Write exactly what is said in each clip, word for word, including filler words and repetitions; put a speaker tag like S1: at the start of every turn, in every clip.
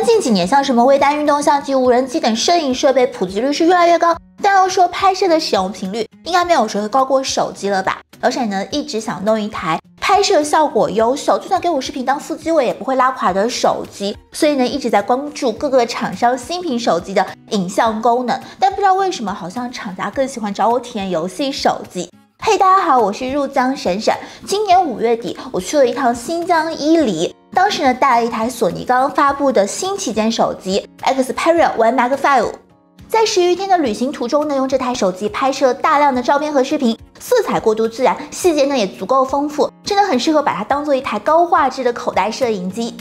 S1: 然近几年像什么微单运动相机、无人机等摄影设备普及率是越来越高，但要说拍摄的使用频率，应该没有谁会高过手机了吧？而且呢，一直想弄一台拍摄效果优秀，就算给我视频当副机我也不会拉垮的手机，所以呢，一直在关注各个厂商新品手机的影像功能，但不知道为什么，好像厂家更喜欢找我体验游戏手机。嘿，大家好，我是入江闪闪。今年五月底，我去了一趟新疆伊犁，当时呢带了一台索尼刚刚发布的新旗舰手机 Xperia One Mark 五。在十余天的旅行途中呢，用这台手机拍摄大量的照片和视频，色彩过度自然，细节呢也足够丰富，真的很适合把它当做一台高画质的口袋摄影机。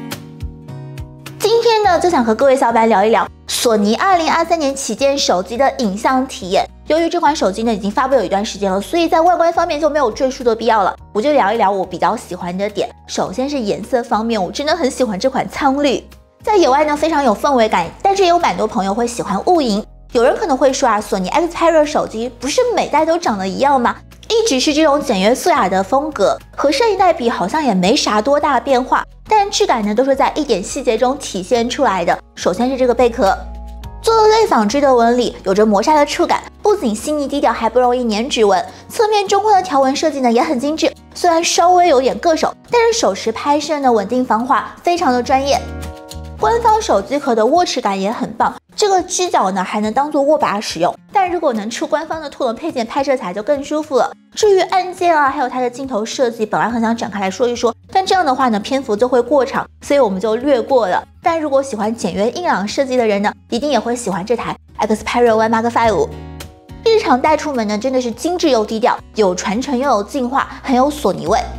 S1: 今天呢，就想和各位小伙伴聊一聊索尼二零二三年旗舰手机的影像体验。由于这款手机呢已经发布有一段时间了，所以在外观方面就没有赘述的必要了，我就聊一聊我比较喜欢的点。首先是颜色方面，我真的很喜欢这款苍绿，在野外呢非常有氛围感，但是也有蛮多朋友会喜欢雾银。有人可能会说啊，索尼 Xperia 手机不是每代都长得一样吗？一直是这种简约素雅的风格，和上一代比好像也没啥多大变化，但质感呢都是在一点细节中体现出来的。首先是这个贝壳，做了类纺织的纹理，有着磨砂的触感，不仅细腻低调，还不容易粘指纹。侧面中框的条纹设计呢也很精致，虽然稍微有点硌手，但是手持拍摄呢稳定防滑，非常的专业。官方手机壳的握持感也很棒，这个支脚呢还能当做握把使用，但如果能出官方的兔笼配件，拍摄起来就更舒服了。至于按键啊，还有它的镜头设计，本来很想展开来说一说，但这样的话呢篇幅就会过长，所以我们就略过了。但如果喜欢简约硬朗设计的人呢，一定也会喜欢这台 Xperia One Mark 五。日常带出门呢，真的是精致又低调，有传承又有进化，很有索尼味。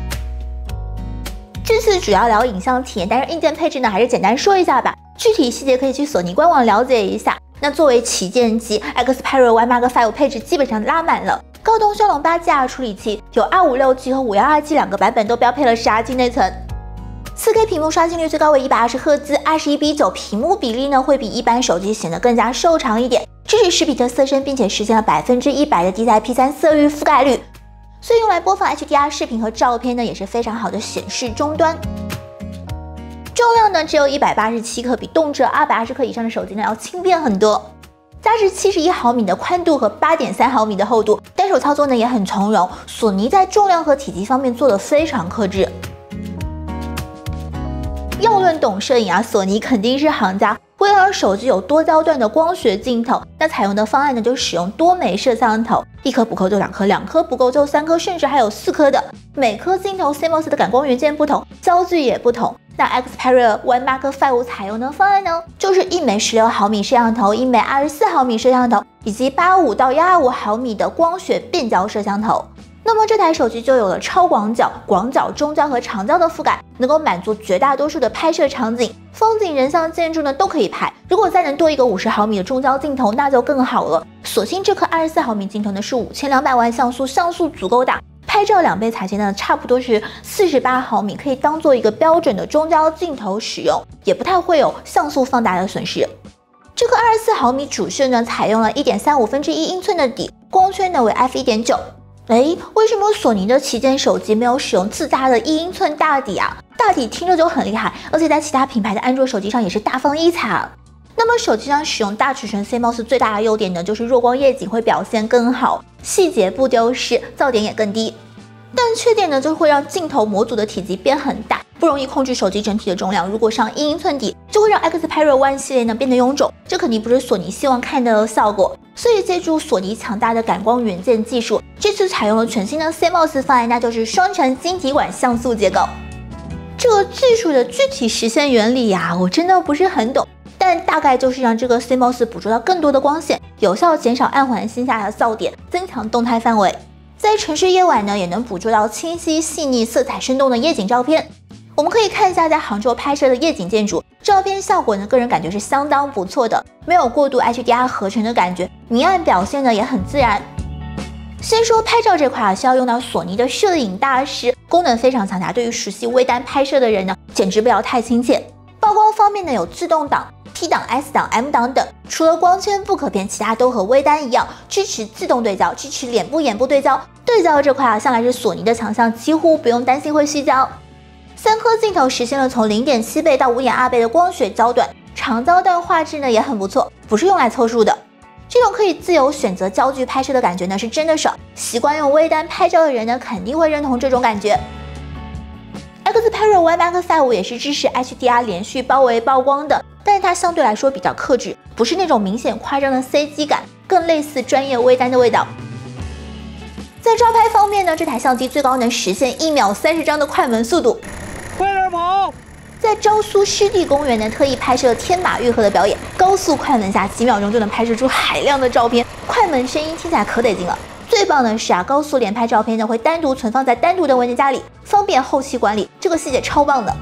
S1: 这次主要聊影像体验，但是硬件配置呢还是简单说一下吧，具体细节可以去索尼官网了解一下。那作为旗舰机 Xperia One Mark 五配置基本上拉满了，高通骁龙八 G R 处理器，有 二五六 G 和五一二 G 两个版本都标配了十二 G 内存。四 K 屏幕刷新率最高为一百二十赫兹， 二十一比九，屏幕比例呢会比一般手机显得更加瘦长一点，支持十比特色深，并且实现了百分之一百的 D C I P 三 色域覆盖率，所以用来播放 H D R 视频和照片呢也是非常好的显示终端。重量呢只有一百八十七克，比动辄二百二十克以上的手机呢要轻便很多。加持七十一毫米的宽度和 八点三毫米的厚度，单手操作呢也很从容。索尼在重量和体积方面做得非常克制。要论懂摄影啊，索尼肯定是行家。为了让手机有多焦段的光学镜头，那采用的方案呢就使用多枚摄像头，一颗不够就两颗，两颗不够就三颗，甚至还有四颗的。每颗镜头 C M O S 的感光元件不同，焦距也不同。那 Xperia One Mark 五采用的方案呢，就是一枚十六毫米摄像头，一枚二十四毫米摄像头，以及八十五到一百二十五毫米的光学变焦摄像头。那么这台手机就有了超广角、广角、中焦和长焦的覆盖，能够满足绝大多数的拍摄场景，风景、人像、建筑呢都可以拍。如果再能多一个五十毫米的中焦镜头，那就更好了。所幸这颗二十四毫米镜头呢是五千两百万像素，像素足够大。拍照两倍裁切呢，差不多是四十八毫米，可以当做一个标准的中焦镜头使用，也不太会有像素放大的损失。这个二十四毫米主摄呢，采用了 一点三五分之一英寸的底，光圈呢为 F 一点九。哎，为什么索尼的旗舰手机没有使用自家的一英寸大底啊？大底听着就很厉害，而且在其他品牌的安卓手机上也是大放异彩啊。那么手机上使用大尺寸 C M O S 最大的优点呢，就是弱光夜景会表现更好，细节不丢失，噪点也更低。但缺点呢，就会让镜头模组的体积变很大，不容易控制手机整体的重量。如果上一英寸底，就会让 Xperia One 系列呢变得臃肿，这肯定不是索尼希望看到的效果。所以借助索尼强大的感光元件技术，这次采用了全新的 C M O S 方案，那就是双层晶体管像素结构。这个技术的具体实现原理呀、啊，我真的不是很懂，但大概就是让这个 C M O S 捕捉到更多的光线，有效减少暗环星下的噪点，增强动态范围。在城市夜晚呢，也能捕捉到清晰、细腻、色彩生动的夜景照片。我们可以看一下在杭州拍摄的夜景建筑，照片效果呢，个人感觉是相当不错的，没有过度 H D R 合成的感觉，明暗表现呢也很自然。先说拍照这块啊，需要用到索尼的摄影大师，功能非常强大，对于熟悉微单拍摄的人呢，简直不要太亲切。曝光方面呢，有自动挡、P 档、S 档、M 档等，除了光圈不可变，其他都和微单一样，支持自动对焦，支持脸部眼部对焦。对焦这块啊，向来是索尼的强项，几乎不用担心会虚焦。 三颗镜头实现了从 零点七 倍到 五点二 倍的光学焦段，长焦段画质呢也很不错，不是用来凑数的。这种可以自由选择焦距拍摄的感觉呢是真的少，习惯用微单拍照的人呢肯定会认同这种感觉。Xperia Y Mark 五也是支持 H D R 连续包围曝光的，但是它相对来说比较克制，不是那种明显夸张的 C G 感，更类似专业微单的味道。在照拍方面呢，这台相机最高能实现一秒三十张的快门速度。
S2: 快点跑！
S1: 在昭苏湿地公园呢，特意拍摄天马玉鹤的表演，高速快门下几秒钟就能拍摄出海量的照片，快门声音听起来可得劲了。最棒的是啊，高速连拍照片呢会单独存放在单独的文件夹里，方便后期管理，这个细节超棒的。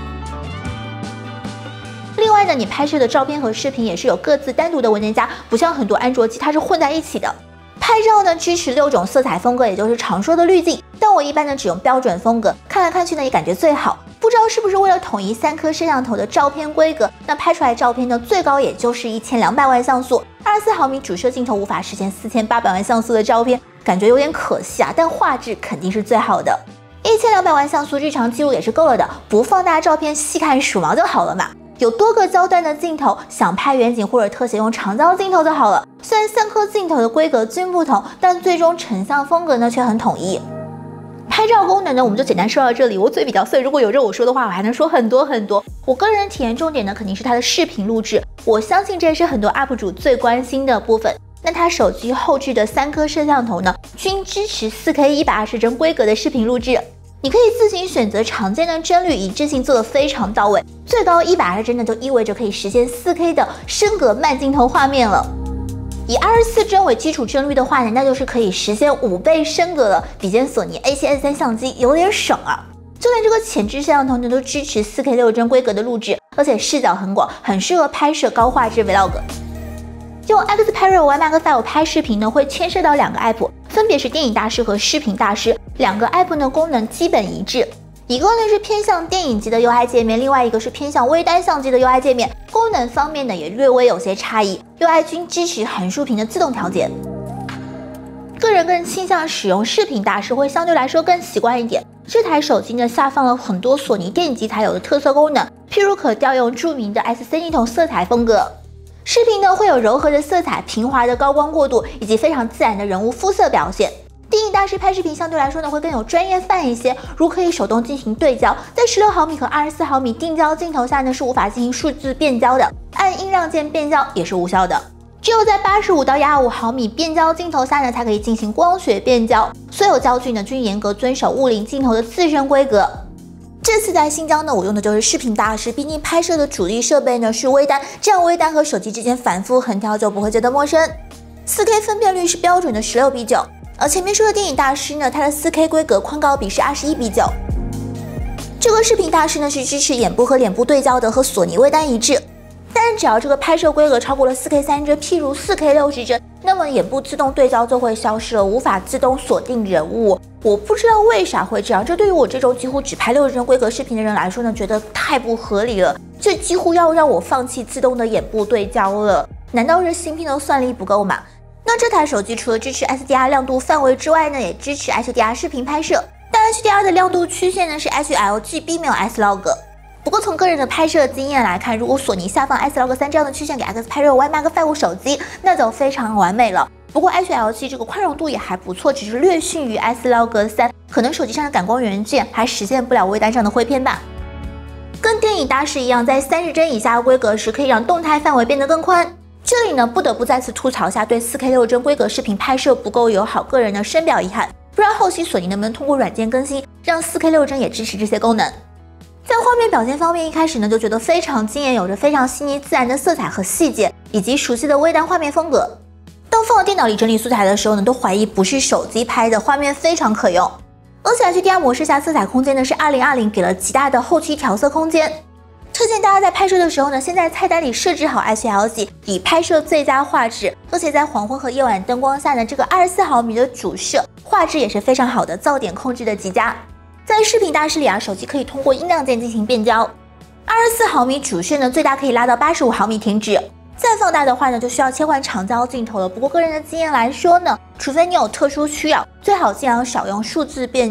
S1: 另外呢，你拍摄的照片和视频也是有各自单独的文件夹，不像很多安卓机它是混在一起的。拍照呢支持六种色彩风格，也就是常说的滤镜，但我一般呢只用标准风格，看来看去呢也感觉最好。不知道是不是为了统一三颗摄像头的照片规格，那拍出来照片呢最高也就是一千两百万像素，二十四毫米主摄镜头无法实现四千八百万像素的照片，感觉有点可惜啊，但画质肯定是最好的。一千两百万像素日常记录也是够了的，不放大照片细看数毛就好了嘛。有多个焦段的镜头，想拍远景或者特写用长焦镜头就好了。虽然三颗镜头的规格均不同，但最终成像风格呢却很统一。拍照功能呢，我们就简单说到这里。我嘴比较碎，如果有着我说的话，我还能说很多很多。我个人体验重点呢，肯定是它的视频录制，我相信这也是很多 U P 主最关心的部分。那它手机后置的三颗摄像头呢，均支持 四K 一百二十帧规格的视频录制。你可以自行选择常见的帧率，一致性做得非常到位。最高一百二十帧呢，就意味着可以实现 四K 的升格慢镜头画面了。以二十四帧为基础帧率的话呢，那就是可以实现五倍升格了，比肩索尼 A 七 S 三 相机有点省啊。就连这个前置摄像头呢，都支持 四K 六帧规格的录制，而且视角很广，很适合拍摄高画质 Vlog。用 Xperia Y Mark 五拍视频呢，会牵涉到两个 app， 分别是电影大师和视频大师。两个 app 呢功能基本一致，一个呢是偏向电影级的 U I 界面，另外一个是偏向微单相机的 U I 界面。功能方面呢也略微有些差异 ，U I 均支持横竖屏的自动调节。个人更倾向使用视频大师，会相对来说更习惯一点。这台手机呢下放了很多索尼电影机才有的特色功能，譬如可调用著名的 S C 系统色彩风格。视频呢会有柔和的色彩、平滑的高光过渡，以及非常自然的人物肤色表现。电影大师拍视频相对来说呢会更有专业范一些，如可以手动进行对焦，在十六毫米和二十四毫米定焦镜头下呢是无法进行数字变焦的，按音量键变焦也是无效的。只有在八十五到一百二十五毫米变焦镜头下呢才可以进行光学变焦，所有焦距呢均严格遵守物灵镜头的自身规格。这次在新疆呢，我用的就是视频大师，毕竟拍摄的主力设备呢是微单，这样微单和手机之间反复横调就不会觉得陌生。四 K 分辨率是标准的十六比九，而前面说的电影大师呢，它的 四 K 规格宽高比是二十一比九。这个视频大师呢是支持眼部和脸部对焦的，和索尼微单一致。但是只要这个拍摄规格超过了 四 K 三十帧，譬如 四 K 六十帧，那么眼部自动对焦就会消失了，无法自动锁定人物。我不知道为啥会这样，这对于我这种几乎只拍六十帧规格视频的人来说呢，觉得太不合理了。这几乎要让我放弃自动的眼部对焦了，难道是芯片的算力不够吗？那这台手机除了支持 S D R 亮度范围之外呢，也支持 H D R 视频拍摄，但 H D R 的亮度曲线呢是 H L G， 并没有 S-Log。不过从个人的拍摄经验来看，如果索尼下放 S-Log 三这样的曲线给 Xperia Y Mark 五手机，那就非常完美了。不过 H L G 这个宽容度也还不错，只是略逊于 S-Log 三，可能手机上的感光元件还实现不了微单上的灰片吧。跟电影大师一样，在三十帧以下规格时可以让动态范围变得更宽。这里呢，不得不再次吐槽下对 四 K 六帧规格视频拍摄不够友好，个人呢深表遗憾。不知道后期索尼能不能通过软件更新，让 四 K 六帧也支持这些功能。在画面表现方面，一开始呢就觉得非常惊艳，有着非常细腻自然的色彩和细节，以及熟悉的微单画面风格。当放到电脑里整理素材的时候呢，都怀疑不是手机拍的，画面非常可用。而且 H D R 模式下色彩空间呢是二零二零，给了极大的后期调色空间。推荐大家在拍摄的时候呢，先在菜单里设置好 H L G， 以拍摄最佳画质。而且在黄昏和夜晚灯光下呢，这个二十四毫米的主摄画质也是非常好的，噪点控制的极佳。在视频大师里啊，手机可以通过音量键进行变焦。二十四毫米主摄呢，最大可以拉到八十五毫米停止。再放大的话呢，就需要切换长焦镜头了。不过个人的经验来说呢，除非你有特殊需要，最好尽量少用数字变焦。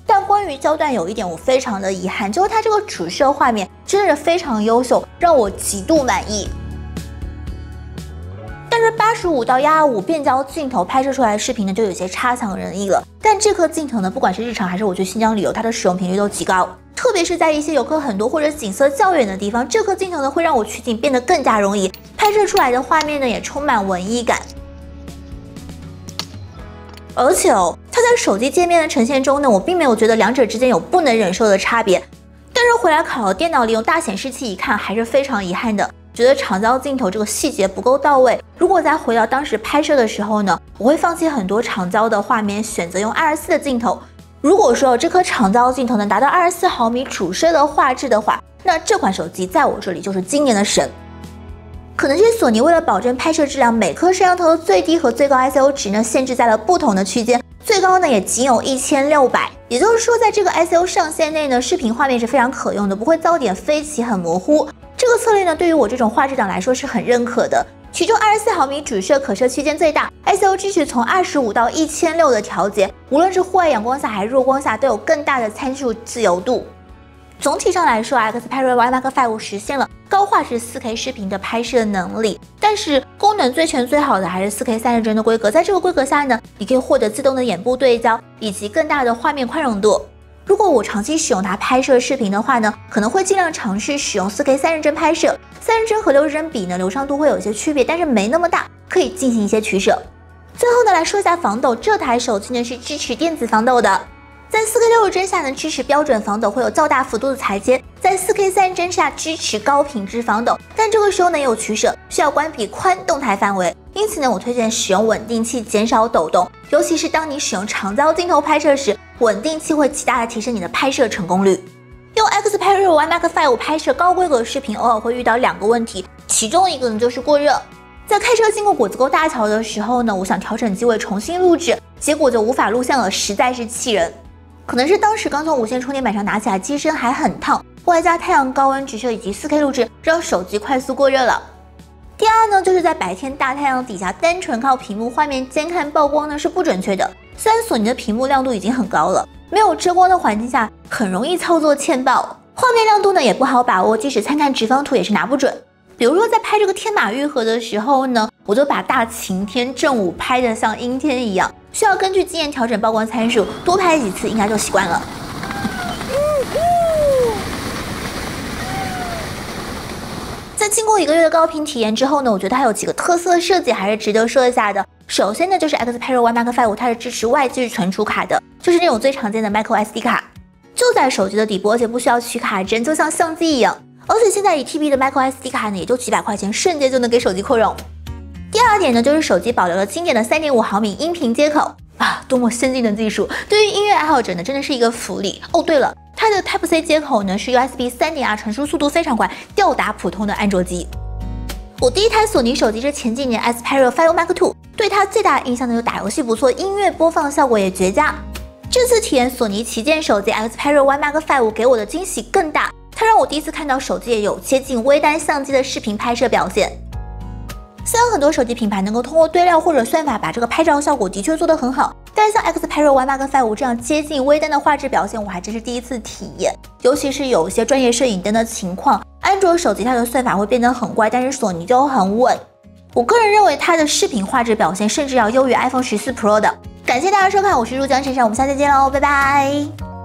S1: 但关于焦段有一点我非常的遗憾，就是它这个主摄画面真的是非常优秀，让我极度满意。但是八十五到一二五变焦镜头拍摄出来的视频呢，就有些差强人意了。但这颗镜头呢，不管是日常还是我去新疆旅游，它的使用频率都极高。特别是在一些游客很多或者景色较远的地方，这颗镜头呢会让我取景变得更加容易，拍摄出来的画面呢也充满文艺感。而且哦，它在手机界面的呈现中呢，我并没有觉得两者之间有不能忍受的差别。但是回来考到电脑里用大显示器一看，还是非常遗憾的，觉得长焦镜头这个细节不够到位。如果再回到当时拍摄的时候呢，我会放弃很多长焦的画面，选择用二十四的镜头。如果说这颗长焦镜头能达到二十四毫米主摄的画质的话，那这款手机在我这里就是今年的神。可能是索尼为了保证拍摄质量，每颗摄像头的最低和最高 I S O 值呢限制在了不同的区间，最高呢也仅有一千六百，也就是说在这个 I S O 上限内呢，视频画面是非常可用的，不会噪点飞起很模糊。这个策略呢对于我这种画质党来说是很认可的。其中二十四毫米主摄可设区间最大 ，I S O 支持从二十五到一千六的调节，无论是户外阳光下还是弱光下都有更大的参数自由度。总体上来说 ，Xperia Y Mark 五实现了高画质 四K 视频的拍摄能力，但是功能最全最好的还是 四K 三十帧的规格。在这个规格下呢，你可以获得自动的眼部对焦以及更大的画面宽容度。如果我长期使用它拍摄视频的话呢，可能会尽量尝试使用 四K 三十帧拍摄。三十帧和六十帧比呢，流畅度会有一些区别，但是没那么大，可以进行一些取舍。最后呢，来说一下防抖，这台手机呢是支持电子防抖的。在 四 K 六十帧下呢，支持标准防抖，会有较大幅度的裁切；在 四 K 三十帧下支持高品质防抖，但这个时候呢也有取舍，需要关闭宽动态范围。因此呢，我推荐使用稳定器减少抖动，尤其是当你使用长焦镜头拍摄时，稳定器会极大的提升你的拍摄成功率。用 Xperia Y Mark 五拍摄高规格视频，偶尔会遇到两个问题，其中一个呢就是过热。在开车经过果子沟大桥的时候呢，我想调整机位重新录制，结果就无法录像了，实在是气人。可能是当时刚从无线充电板上拿起来，机身还很烫，外加太阳高温直射以及 四K 录制，让手机快速过热了。第二呢，就是在白天大太阳底下，单纯靠屏幕画面监看曝光呢是不准确的。虽然索尼的屏幕亮度已经很高了，没有遮光的环境下，很容易操作欠曝，画面亮度呢也不好把握，即使参看直方图也是拿不准。比如说在拍这个天马玉河的时候呢，我就把大晴天正午拍得像阴天一样，需要根据经验调整曝光参数，多拍几次应该就习惯了。在经过一个月的高频体验之后呢，我觉得它有几个特色设计还是值得说一下的。首先呢，就是 Xperia Y Mark 五它是支持外置存储卡的，就是那种最常见的 micro S D 卡，就在手机的底部，而且不需要取卡针，就像相机一样。而且现在一 T B 的 micro S D 卡呢，也就几百块钱，瞬间就能给手机扩容。第二点呢，就是手机保留了经典的 三点五毫米音频接口啊，多么先进的技术，对于音乐爱好者呢，真的是一个福利。哦，对了，它的 Type C 接口呢是 U S B 三点二，传输速度非常快，吊打普通的安卓机。我第一台索尼手机是前几年 Xperia five Mark two， 对它最大的印象呢，就打游戏不错，音乐播放效果也绝佳。这次体验索尼旗舰手机 Xperia Y Mark 五给我的惊喜更大。它让我第一次看到手机也有接近微单相机的视频拍摄表现。虽然很多手机品牌能够通过堆料或者算法把这个拍照效果的确做得很好，但是像 Xperia Y Mark 五这样接近微单的画质表现，我还真是第一次体验。尤其是有一些专业摄影灯的情况，安卓手机它的算法会变得很怪，但是索尼就很稳。我个人认为它的视频画质表现甚至要优于 iPhone 十四 Pro 的。感谢大家收看，我是入江神山，我们下次见喽，拜拜。